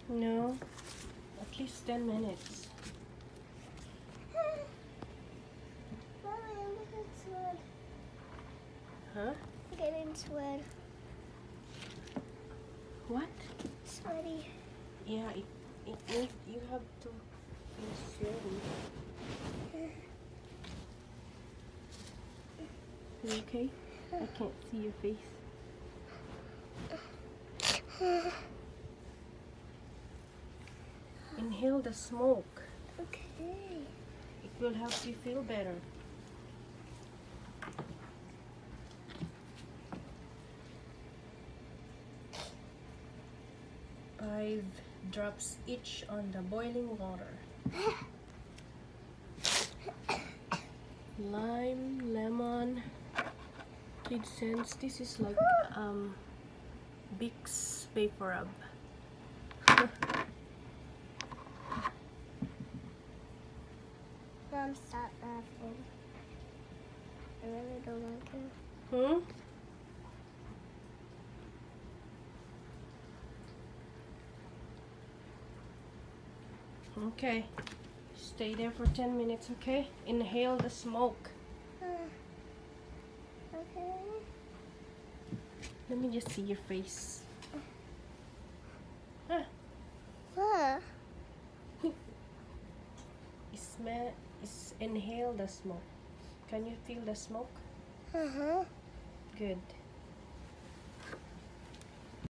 No, at least 10 minutes. Mommy, I'm getting sweat. Huh? I'm getting sweat. What? Sweaty. Yeah, you have to feel sweaty. You okay? I can't see your face. Inhale the smoke. Okay. It will help you feel better. 5 drops each on the boiling water. Lime, lemon, kid sense. This is like Vicks Vapor Rub. Mom, stop laughing. I really don't like it. Hmm? Okay. Stay there for 10 minutes, okay? Inhale the smoke. Okay. Let me just see your face. Huh. Inhale the smoke. Can you feel the smoke? Uh-huh. Good.